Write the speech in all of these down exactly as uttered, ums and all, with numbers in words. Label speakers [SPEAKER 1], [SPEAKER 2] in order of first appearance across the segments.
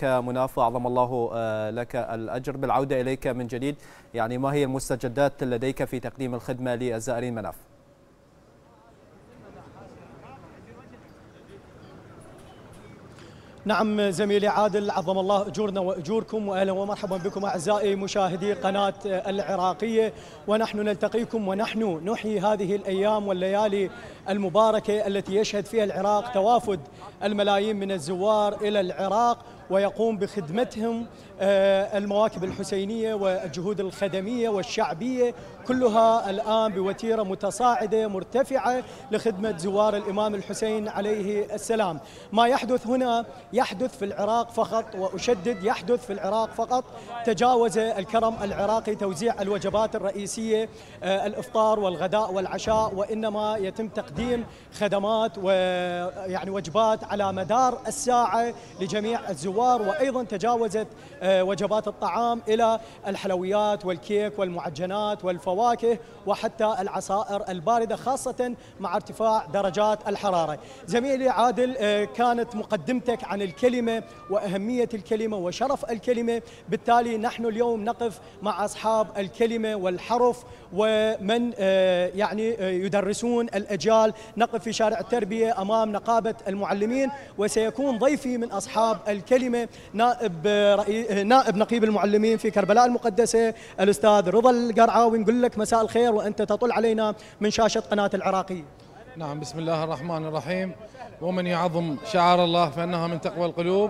[SPEAKER 1] لك مناف، وأعظم الله لك الأجر. بالعودة إليك من جديد، يعني ما هي المستجدات لديك في تقديم الخدمة للزائرين مناف؟
[SPEAKER 2] نعم زميلي عادل، عظم الله أجورنا وأجوركم، وأهلا ومرحبا بكم أعزائي مشاهدي قناة العراقية. ونحن نلتقيكم ونحن نحيي هذه الأيام والليالي المباركة التي يشهد فيها العراق توافد الملايين من الزوار إلى العراق، ويقوم بخدمتهم المواكب الحسينية والجهود الخدمية والشعبية كلها الآن بوتيرة متصاعدة مرتفعة لخدمة زوار الإمام الحسين عليه السلام. ما يحدث هنا يحدث في العراق فقط، وأشدد يحدث في العراق فقط. تجاوز الكرم العراقي توزيع الوجبات الرئيسية الإفطار والغداء والعشاء، وإنما يتم تقديم خدمات ويعني وجبات على مدار الساعة لجميع الزوار. وأيضا تجاوزت وجبات الطعام إلى الحلويات والكيك والمعجنات والفواكه وحتى العصائر الباردة، خاصة مع ارتفاع درجات الحرارة. زميلي عادل، كانت مقدمتك عن الكلمة وأهمية الكلمة وشرف الكلمة، بالتالي نحن اليوم نقف مع أصحاب الكلمة والحرف ومن يعني يدرسون الأجيال. نقف في شارع التربية أمام نقابة المعلمين، وسيكون ضيفي من أصحاب الكلمة نائب رئي... نائب نقيب المعلمين في كربلاء المقدسة الأستاذ رضا القرعاوي. نقول لك مساء الخير وأنت تطل علينا من شاشة قناة العراقية.
[SPEAKER 3] نعم، بسم الله الرحمن الرحيم. ومن يعظم شعار الله فإنها من تقوى القلوب.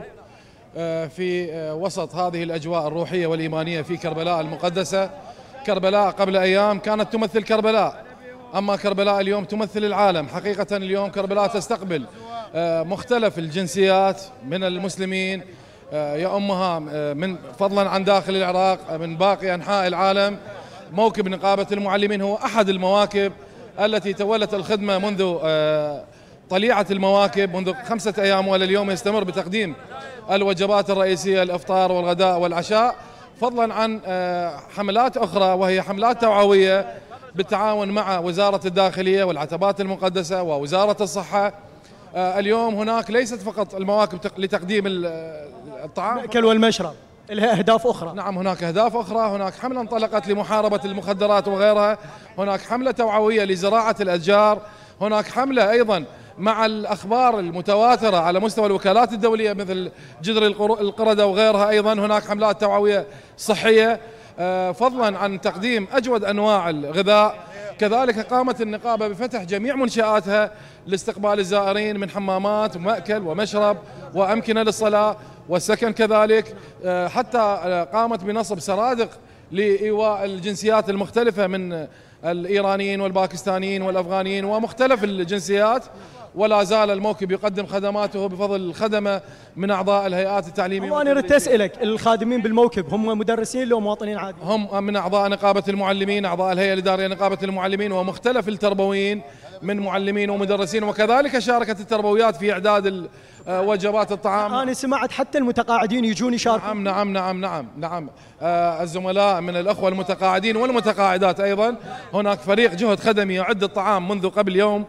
[SPEAKER 3] في وسط هذه الأجواء الروحية والإيمانية في كربلاء المقدسة. كربلاء قبل أيام كانت تمثل كربلاء، أما كربلاء اليوم تمثل العالم. حقيقة اليوم كربلاء تستقبل مختلف الجنسيات من المسلمين يأمها من فضلا عن داخل العراق من باقي أنحاء العالم. موكب نقابة المعلمين هو أحد المواكب التي تولت الخدمة منذ طليعة المواكب منذ خمسة أيام، ولليوم يستمر بتقديم الوجبات الرئيسية الإفطار والغداء والعشاء، فضلا عن حملات أخرى وهي حملات توعوية بالتعاون مع وزارة الداخلية والعتبات المقدسة ووزارة الصحة. اليوم هناك ليست فقط المواكب لتقديم الطعام
[SPEAKER 2] المأكل والمشرب، لها أهداف أخرى.
[SPEAKER 3] نعم، هناك أهداف أخرى. هناك حملة انطلقت لمحاربة المخدرات وغيرها، هناك حملة توعوية لزراعة الأشجار، هناك حملة أيضا مع الأخبار المتواترة على مستوى الوكالات الدولية مثل جدر القردة وغيرها. أيضا هناك حملات توعوية صحية، فضلا عن تقديم أجود أنواع الغذاء. كذلك قامت النقابة بفتح جميع منشآتها لاستقبال الزائرين من حمامات ومأكل ومشرب وأمكنة للصلاة والسكن. كذلك حتى قامت بنصب سرادق لإيواء الجنسيات المختلفة من الإيرانيين والباكستانيين والأفغانيين ومختلف الجنسيات. ولا زال الموكب يقدم خدماته بفضل الخدمة من أعضاء الهيئات التعليمية.
[SPEAKER 2] وأنا أريد أسألك، الخادمين بالموكب هم مدرسين لو مواطنين عاديين؟
[SPEAKER 3] هم من أعضاء نقابة المعلمين، أعضاء الهيئة الإدارية نقابة المعلمين، ومختلف التربويين من معلمين ومدرسين، وكذلك شاركت التربويات في إعداد وجبات الطعام.
[SPEAKER 2] أنا سمعت حتى المتقاعدين يجون يشاركون.
[SPEAKER 3] نعم نعم نعم نعم نعم الزملاء من الأخوة المتقاعدين والمتقاعدات أيضا. هناك فريق جهد خدمي يعد الطعام منذ قبل يوم،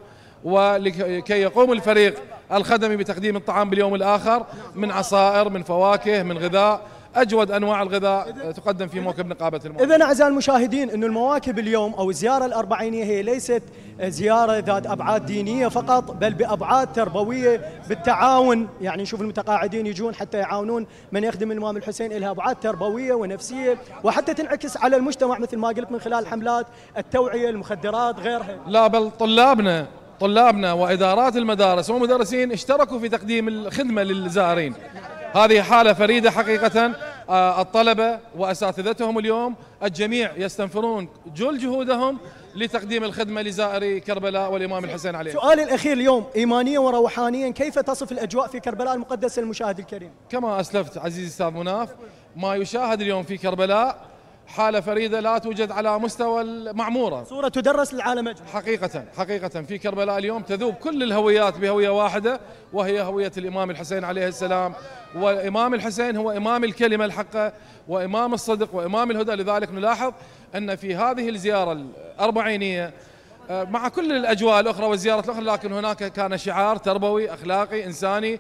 [SPEAKER 3] ولكي يقوم الفريق الخدمي بتقديم الطعام باليوم الآخر من عصائر من فواكه من غذاء. أجود أنواع الغذاء تقدم في موكب نقابة المعلمين.
[SPEAKER 2] إذن أعزائي المشاهدين، أن المواكب اليوم أو الزيارة الأربعينية هي ليست زيارة ذات أبعاد دينية فقط، بل بأبعاد تربوية بالتعاون. يعني نشوف المتقاعدين يجون حتى يعاونون من يخدم الإمام الحسين، لها أبعاد تربوية ونفسية، وحتى تنعكس على المجتمع مثل ما قلت من خلال حملات التوعية، المخدرات، غيرها.
[SPEAKER 3] لا، بل طلابنا طلابنا وإدارات المدارس ومدرسين اشتركوا في تقديم الخدمة للزائرين. هذه حالة فريدة حقيقة. الطلبة وأساتذتهم اليوم الجميع يستنفرون جل جهودهم لتقديم الخدمة لزائري كربلاء والإمام الحسين عليه.
[SPEAKER 2] سؤالي الأخير اليوم، إيمانيا وروحانيا، كيف تصف الأجواء في كربلاء المقدسة المشاهد الكريم؟
[SPEAKER 3] كما أسلفت عزيزي أستاذ مناف، ما يشاهد اليوم في كربلاء حالة فريدة لا توجد على مستوى المعمورة،
[SPEAKER 2] صورة تدرس للعالم أجمع.
[SPEAKER 3] حقيقة حقيقة في كربلاء اليوم تذوب كل الهويات بهوية واحدة، وهي هوية الإمام الحسين عليه السلام. والإمام الحسين هو إمام الكلمة الحقة وإمام الصدق وإمام الهدى. لذلك نلاحظ أن في هذه الزيارة الأربعينية مع كل الأجواء الأخرى والزيارات الأخرى، لكن هناك كان شعار تربوي أخلاقي إنساني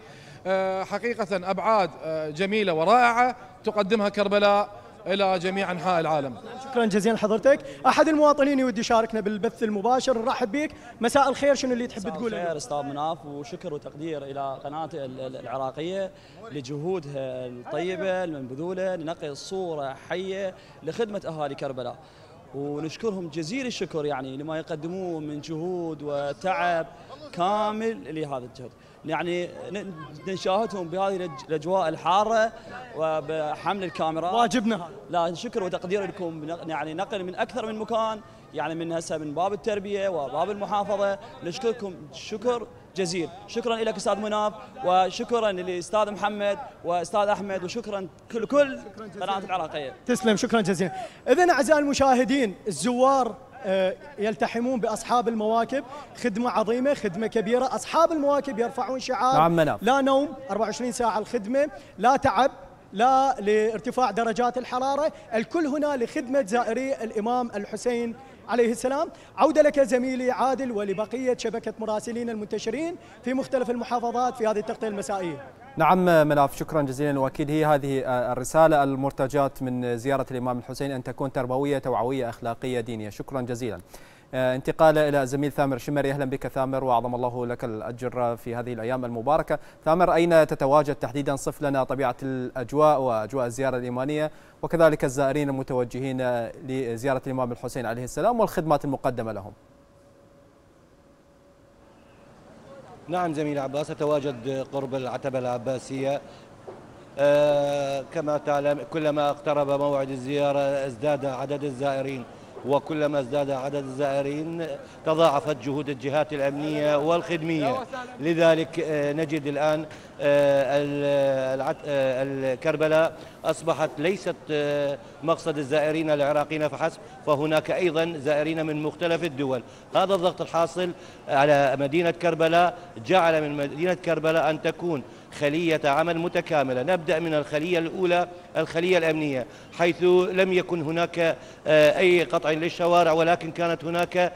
[SPEAKER 3] حقيقة أبعاد جميلة ورائعة تقدمها كربلاء إلى جميع أنحاء العالم.
[SPEAKER 2] شكرا جزيلا لحضرتك. أحد المواطنين يودي يشاركنا بالبث المباشر، نرحب بك. مساء الخير، شنو اللي تحب تقوله؟
[SPEAKER 4] مساء الخير أستاذ مناف، وشكر وتقدير إلى قناة العراقية لجهودها الطيبة المبذولة لنقل الصورة حية لخدمة أهالي كربلاء، ونشكرهم جزيل الشكر يعني لما يقدموه من جهود وتعب كامل لهذا الجهد. يعني نشاهدهم بهذه الاجواء الحاره وبحمل الكاميرات،
[SPEAKER 2] واجبنا هذا.
[SPEAKER 4] لا شكر وتقدير لكم، يعني نقل من اكثر من مكان، يعني من هسه من باب التربيه وباب المحافظه. نشكركم شكر جزيل. شكرا لك استاذ مناف، وشكرا للاستاذ محمد واستاذ احمد، وشكرا كل كل قناه العراقيه.
[SPEAKER 2] تسلم، شكرا جزيلا. اذا اعزائي المشاهدين، الزوار يلتحمون بأصحاب المواكب، خدمة عظيمة، خدمة كبيرة. أصحاب المواكب يرفعون شعار
[SPEAKER 1] نعم مناف.
[SPEAKER 2] لا نوم، أربعة وعشرين ساعة الخدمة، لا تعب، لا لارتفاع درجات الحرارة، الكل هنا لخدمة زائري الإمام الحسين عليه السلام. عودة لك زميلي عادل ولبقية شبكة مراسلين المنتشرين في مختلف المحافظات في هذه التغطية المسائية.
[SPEAKER 1] نعم مناف، شكرا جزيلا. واكيد هي هذه الرسالة المرتجاة من زيارة الإمام الحسين، أن تكون تربوية توعوية أخلاقية دينية. شكرا جزيلا. انتقال إلى زميل ثامر شمري. أهلا بك ثامر، وأعظم الله لك الأجر في هذه الأيام المباركة. ثامر، أين تتواجد تحديدا؟ صف لنا طبيعة الأجواء وأجواء الزيارة الإيمانية، وكذلك الزائرين المتوجهين لزيارة الإمام الحسين عليه السلام والخدمات المقدمة لهم.
[SPEAKER 5] نعم زميل عباس، أتواجد قرب العتبة العباسية. آه كما تعلم كلما اقترب موعد الزيارة ازداد عدد الزائرين، وكلما ازداد عدد الزائرين تضاعفت جهود الجهات الأمنية والخدمية. لذلك آه نجد الآن آه الكربلاء أصبحت ليست آه مقصد الزائرين العراقيين فحسب، فهناك أيضا زائرين من مختلف الدول. هذا الضغط الحاصل على مدينة كربلاء جعل من مدينة كربلاء أن تكون خلية عمل متكاملة. نبدأ من الخلية الأولى، الخلية الأمنية، حيث لم يكن هناك أي قطع للشوارع، ولكن كانت هناك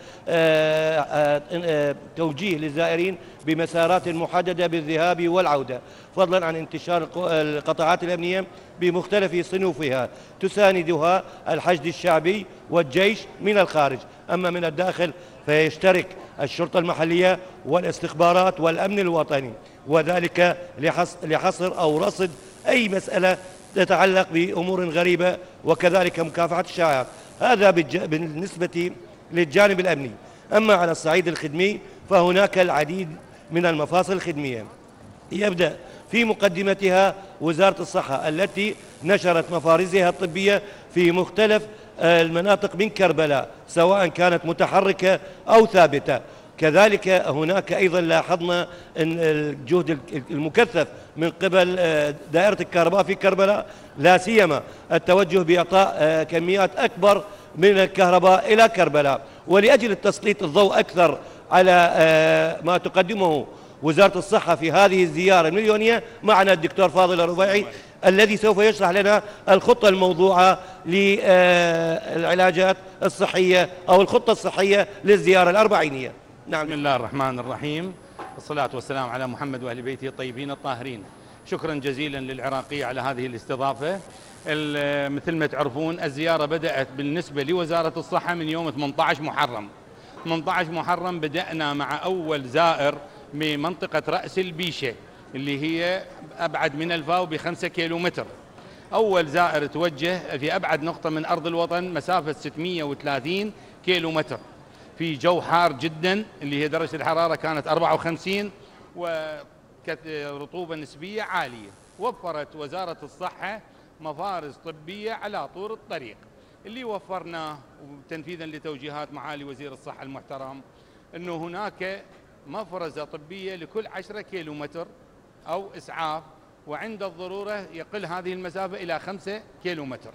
[SPEAKER 5] توجيه للزائرين بمسارات محددة بالذهاب والعودة، فضلا عن انتشار القطاعات الأمنية بمختلف صنوفها تساندها الحشد الشعبي والجيش من الخارج. أما من الداخل فيشترك الشرطة المحلية والاستخبارات والأمن الوطني، وذلك لحصر أو رصد أي مسألة تتعلق بأمور غريبة، وكذلك مكافحة الشائعات. هذا بالنسبة للجانب الأمني. أما على الصعيد الخدمي فهناك العديد من المفاصل الخدمية، يبدأ في مقدمتها وزارة الصحة التي نشرت مفارزها الطبية في مختلف المناطق من كربلاء، سواء كانت متحركة أو ثابتة. كذلك هناك أيضا لاحظنا أن الجهد المكثف من قبل دائرة الكهرباء في كربلاء، لا سيما التوجه بإعطاء كميات أكبر من الكهرباء إلى كربلاء. ولأجل تسليط الضوء أكثر على ما تقدمه وزارة الصحة في هذه الزيارة المليونية، معنا الدكتور فاضل الربيعي الذي سوف يشرح لنا الخطة الموضوعة للعلاجات الصحية أو الخطة الصحية للزيارة الأربعينية.
[SPEAKER 6] نعم. بسم الله الرحمن الرحيم، والصلاة والسلام على محمد وأهل بيته الطيبين الطاهرين. شكرا جزيلا للعراقية على هذه الاستضافة. مثل ما تعرفون الزيارة بدأت بالنسبة لوزارة الصحة من يوم ثمانية عشر محرم. ثمانية عشر محرم بدأنا مع أول زائر من منطقة رأس البيشة اللي هي أبعد من الفاو بخمسة كيلو متر. أول زائر توجه في أبعد نقطة من أرض الوطن مسافة ستمئة وثلاثين كيلو متر في جو حار جدا، اللي هي درجة الحرارة كانت أربعة وخمسين ورطوبة نسبية عالية. وفرت وزارة الصحة مفارز طبية على طول الطريق. اللي وفرناه تنفيذا لتوجيهات معالي وزير الصحة المحترم أنه هناك مفرزة طبية لكل عشرة كيلو متر أو إسعاف، وعند الضرورة يقل هذه المسافة إلى خمسة كيلو متر.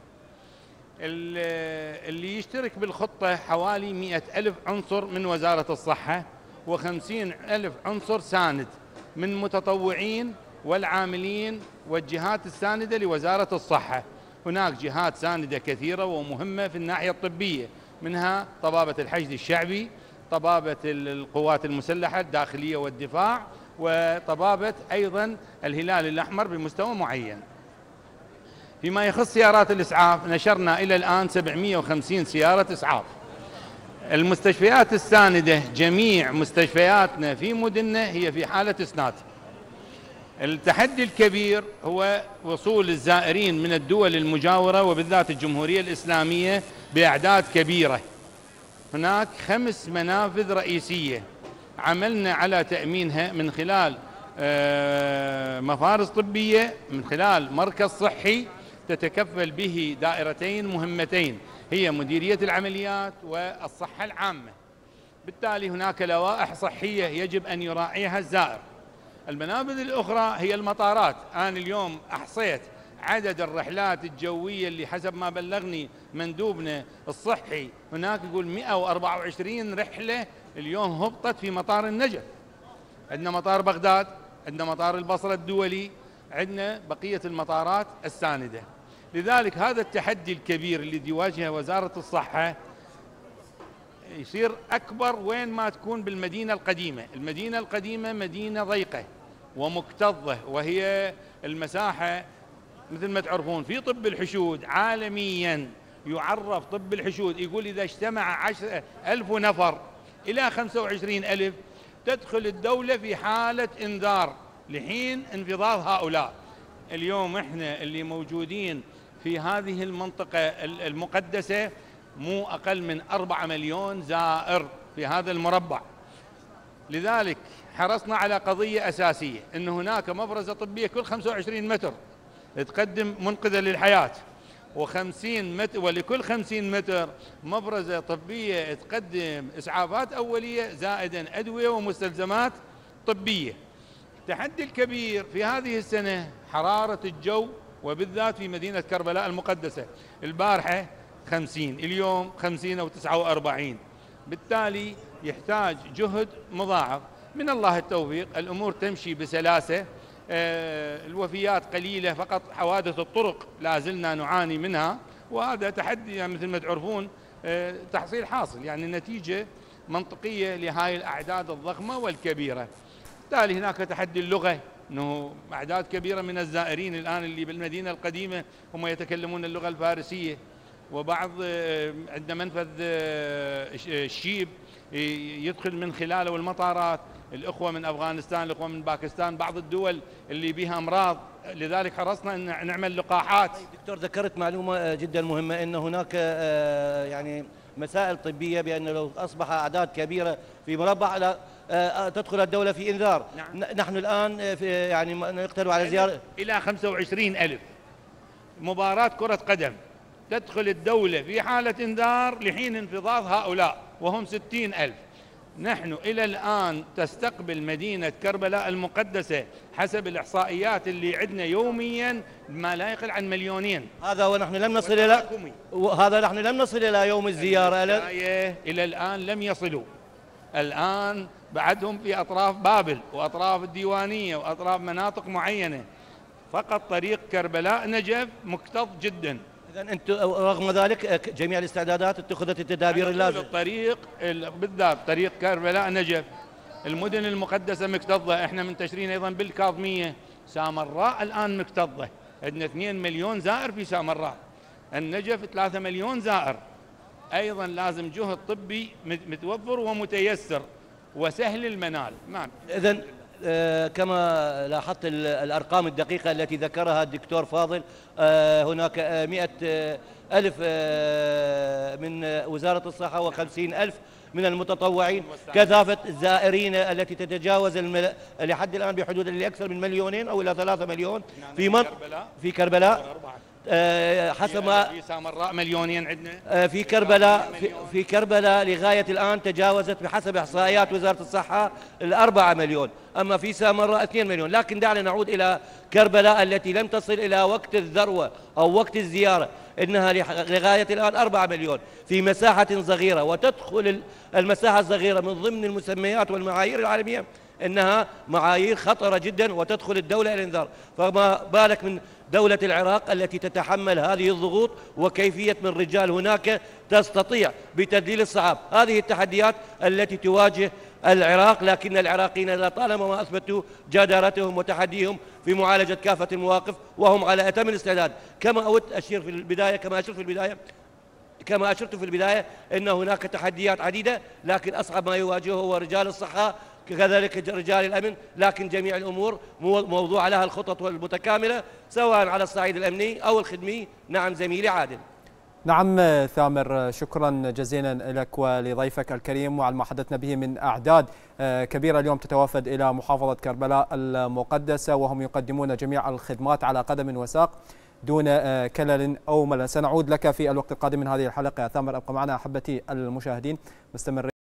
[SPEAKER 6] اللي يشترك بالخطة حوالي مئة ألف عنصر من وزارة الصحة، وخمسين ألف عنصر ساند من متطوعين والعاملين والجهات الساندة لوزارة الصحة. هناك جهات ساندة كثيرة ومهمة في الناحية الطبية، منها طبابة الحشد الشعبي، طبابة القوات المسلحة الداخلية والدفاع، وطبابة أيضا الهلال الأحمر بمستوى معين. فيما يخص سيارات الإسعاف نشرنا إلى الآن سبعمئة وخمسين سيارة إسعاف. المستشفيات الساندة جميع مستشفياتنا في مدننا هي في حالة إسناد. التحدي الكبير هو وصول الزائرين من الدول المجاورة وبالذات الجمهورية الإسلامية بأعداد كبيرة. هناك خمس منافذ رئيسية عملنا على تأمينها من خلال مفارز طبية، من خلال مركز صحي تتكفل به دائرتين مهمتين هي مديرية العمليات والصحة العامة. بالتالي هناك لوائح صحية يجب أن يراعيها الزائر. المنافذ الأخرى هي المطارات. أنا اليوم أحصيت عدد الرحلات الجوية اللي حسب ما بلغني مندوبنا الصحي هناك يقول مئة وأربعة وعشرين رحلة اليوم هبطت في مطار النجف. عندنا مطار بغداد، عندنا مطار البصرة الدولي، عندنا بقية المطارات الساندة. لذلك هذا التحدي الكبير اللي يواجهه وزارة الصحة يصير أكبر وين ما تكون بالمدينة القديمة. المدينة القديمة مدينة ضيقة ومكتظة، وهي المساحة مثل ما تعرفون في طب الحشود عالميا يعرف طب الحشود يقول إذا اجتمع عشرة ألف نفر إلى خمسة وعشرين ألف تدخل الدولة في حالة إنذار لحين انفضاض هؤلاء. اليوم احنا اللي موجودين في هذه المنطقة المقدسة مو أقل من أربعة مليون زائر في هذا المربع. لذلك حرصنا على قضية أساسية أن هناك مفرزة طبية كل خمسة وعشرين متر تقدم منقذة للحياة، وخمسين متر ولكل خمسين متر مفرزة طبية تقدم إسعافات أولية زائدا أدوية ومستلزمات طبية. التحدي الكبير في هذه السنة حرارة الجو وبالذات في مدينة كربلاء المقدسة. البارحة خمسين، اليوم خمسين أو تسعة وأربعين، بالتالي يحتاج جهد مضاعف. من الله التوفيق، الأمور تمشي بسلاسة. آه الوفيات قليلة، فقط حوادث الطرق لا زلنا نعاني منها، وهذا تحدي يعني مثل ما تعرفون آه تحصيل حاصل، يعني نتيجة منطقية لهاي الأعداد الضخمة والكبيرة. بالتالي هناك تحدي اللغة، أنه أعداد كبيرة من الزائرين الآن اللي بالمدينة القديمة هم يتكلمون اللغة الفارسية، وبعض عندنا منفذ الشيب يدخل من خلاله المطارات الأخوة من أفغانستان، الأخوة من باكستان، بعض الدول اللي بها أمراض. لذلك حرصنا أن نعمل لقاحات.
[SPEAKER 5] دكتور ذكرت معلومة جدا مهمة، أن هناك يعني مسائل طبية بأن لو أصبح أعداد كبيرة في مربع لا تدخل الدولة في إنذار. نعم. نحن الآن في يعني نقترب على زيارة
[SPEAKER 6] إلى خمسة وعشرين ألف مباراة كرة قدم تدخل الدولة في حالة إنذار لحين انفضاض هؤلاء وهم ستين ألف. نحن إلى الآن تستقبل مدينة كربلاء المقدسة حسب الإحصائيات اللي عندنا يوميا ما لا يقل عن مليونين.
[SPEAKER 5] هذا ونحن لم نصل إلى هذا نحن لم نصل إلى يوم الزيارة.
[SPEAKER 6] إلى الآن لم يصلوا. الآن بعدهم في أطراف بابل وأطراف الديوانية وأطراف مناطق معينة. فقط طريق كربلاء نجف مكتظ جدا.
[SPEAKER 5] إذا أنتم رغم ذلك جميع الاستعدادات اتخذت التدابير اللازمة.
[SPEAKER 6] الطريق بالذات طريق كربلاء نجف المدن المقدسة مكتظة. احنا منتشرين أيضا بالكاظمية. سامراء الآن مكتظة، عندنا اثنين مليون زائر في سامراء. النجف ثلاثة مليون زائر. أيضا لازم جهد طبي متوفر ومتيسر وسهل المنال.
[SPEAKER 5] إذن آه كما لاحظت الأرقام الدقيقة التي ذكرها الدكتور فاضل، آه هناك آه مئة آه ألف آه من وزارة الصحة وخمسين ألف من المتطوعين. كثافة الزائرين التي تتجاوز المل... لحد الآن بحدود اللي أكثر من مليونين أو إلى ثلاثة مليون في مصر. في كربلاء آه حسب ما
[SPEAKER 6] في سامراء مليونين عندنا.
[SPEAKER 5] آه في كربلاء في, في كربلاء لغاية الآن تجاوزت بحسب إحصائيات وزارة الصحة الأربعة مليون، أما في سامراء اثنين مليون. لكن دعنا نعود إلى كربلاء التي لم تصل إلى وقت الذروة أو وقت الزيارة، إنها لغاية الآن أربعة مليون في مساحة صغيرة، وتدخل المساحة الصغيرة من ضمن المسميات والمعايير العالمية إنها معايير خطرة جدا وتدخل الدولة إلى الإنذار. فما بالك من دولة العراق التي تتحمل هذه الضغوط، وكيفية من رجال هناك تستطيع بتدليل الصعاب. هذه التحديات التي تواجه العراق، لكن العراقيين لطالما ما أثبتوا جدارتهم وتحديهم في معالجة كافة المواقف، وهم على أتم الاستعداد. كما أود أشير في البداية كما أشرت في البداية كما أشرت في البداية أن هناك تحديات عديدة، لكن أصعب ما يواجهه هو رجال الصحة كذلك رجال الأمن، لكن جميع الأمور موضوع لها الخطط المتكاملة سواء على الصعيد الأمني أو الخدمي. نعم زميلي عادل.
[SPEAKER 1] نعم ثامر، شكرا جزيلا لك ولضيفك الكريم وعلى ما حدثنا به من أعداد كبيرة اليوم تتوافد إلى محافظة كربلاء المقدسة، وهم يقدمون جميع الخدمات على قدم وساق دون كلل أو ملل. سنعود لك في الوقت القادم من هذه الحلقة يا ثامر، أبقى معنا أحبتي المشاهدين مستمرين.